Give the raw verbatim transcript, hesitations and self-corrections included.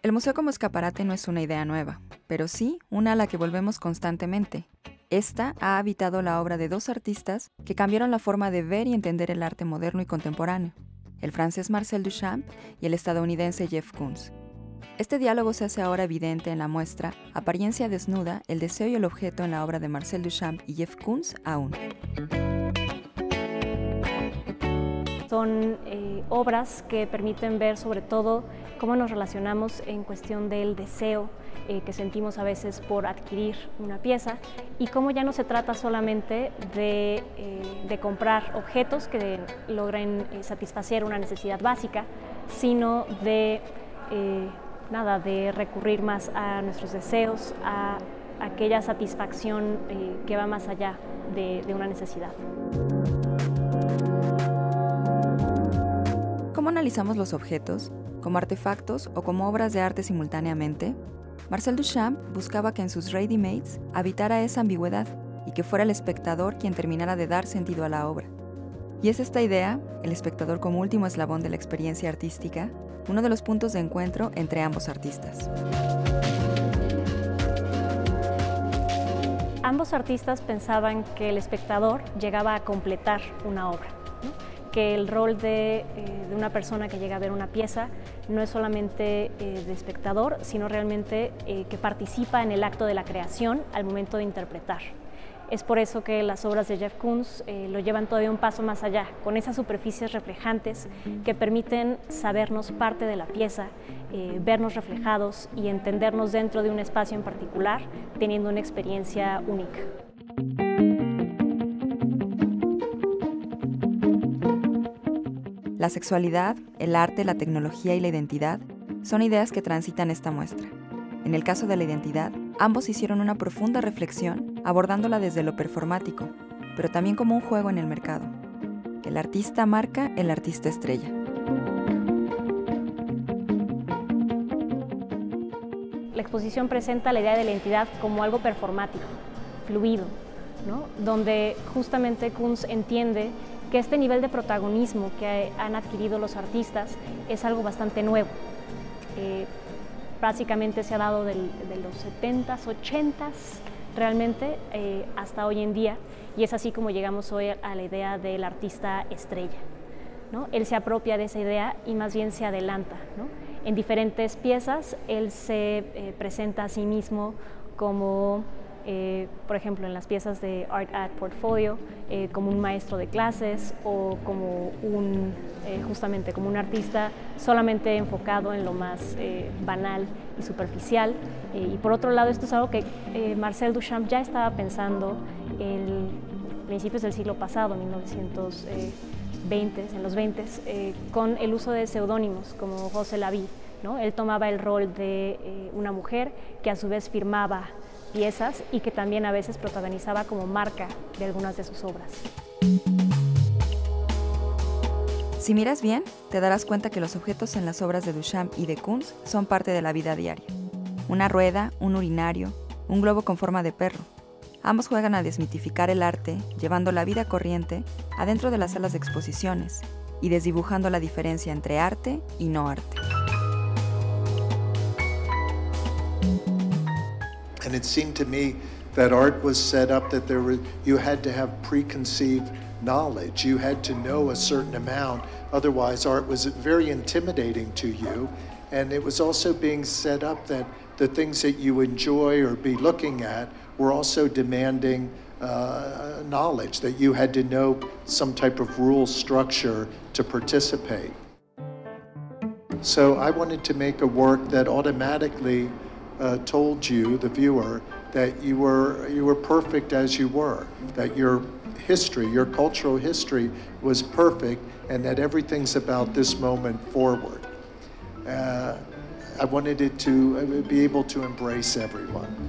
El museo como escaparate no es una idea nueva, pero sí una a la que volvemos constantemente. Esta ha habitado la obra de dos artistas que cambiaron la forma de ver y entender el arte moderno y contemporáneo, el francés Marcel Duchamp y el estadounidense Jeff Koons. Este diálogo se hace ahora evidente en la muestra Apariencia desnuda, el deseo y el objeto en la obra de Marcel Duchamp y Jeff Koons aún. Son eh, obras que permiten ver sobre todo cómo nos relacionamos en cuestión del deseo eh, que sentimos a veces por adquirir una pieza y cómo ya no se trata solamente de, eh, de comprar objetos que logren eh, satisfacer una necesidad básica, sino de, eh, nada, de recurrir más a nuestros deseos, a aquella satisfacción eh, que va más allá de, de una necesidad. ¿Cómo analizamos los objetos? ¿Como artefactos o como obras de arte simultáneamente? Marcel Duchamp buscaba que en sus ready-mades habitara esa ambigüedad y que fuera el espectador quien terminara de dar sentido a la obra. Y es esta idea, el espectador como último eslabón de la experiencia artística, uno de los puntos de encuentro entre ambos artistas. Ambos artistas pensaban que el espectador llegaba a completar una obra, ¿no? Que el rol de, eh, de una persona que llega a ver una pieza no es solamente eh, de espectador, sino realmente eh, que participa en el acto de la creación al momento de interpretar. Es por eso que las obras de Jeff Koons eh, lo llevan todavía un paso más allá, con esas superficies reflejantes que permiten sabernos parte de la pieza, eh, vernos reflejados y entendernos dentro de un espacio en particular, teniendo una experiencia única. La sexualidad, el arte, la tecnología y la identidad son ideas que transitan esta muestra. En el caso de la identidad, ambos hicieron una profunda reflexión abordándola desde lo performático, pero también como un juego en el mercado. El artista marca, el artista estrella. La exposición presenta la idea de la identidad como algo performático, fluido, ¿no? Donde justamente Koons entiende que este nivel de protagonismo que han adquirido los artistas es algo bastante nuevo. Eh, básicamente se ha dado del, de los setentas, ochentas, realmente eh, hasta hoy en día, y es así como llegamos hoy a la idea del artista estrella, ¿no? Él se apropia de esa idea y más bien se adelanta, ¿no? En diferentes piezas él se eh, presenta a sí mismo como Eh, por ejemplo, en las piezas de Art at Portfolio, eh, como un maestro de clases o como un, eh, justamente como un artista solamente enfocado en lo más eh, banal y superficial. Eh, y por otro lado, esto es algo que eh, Marcel Duchamp ya estaba pensando en principios del siglo pasado, mil novecientos veinte, en los veinte, eh, con el uso de seudónimos como José Lavie, ¿no? Él tomaba el rol de eh, una mujer que a su vez firmaba piezas y que también a veces protagonizaba como marca de algunas de sus obras. Si miras bien, te darás cuenta que los objetos en las obras de Duchamp y de Koons son parte de la vida diaria. Una rueda, un urinario, un globo con forma de perro. Ambos juegan a desmitificar el arte, llevando la vida corriente adentro de las salas de exposiciones y desdibujando la diferencia entre arte y no arte. And it seemed to me that art was set up that there were, you had to have preconceived knowledge. You had to know a certain amount. Otherwise, art was very intimidating to you. And it was also being set up that the things that you enjoy or be looking at were also demanding uh, knowledge, that you had to know some type of rule structure to participate. So I wanted to make a work that automatically Uh, told you, the viewer, that you were you were perfect as you were, that your history, your cultural history was perfect, and that everything's about this moment forward. Uh, I wanted it to uh, be able to embrace everyone.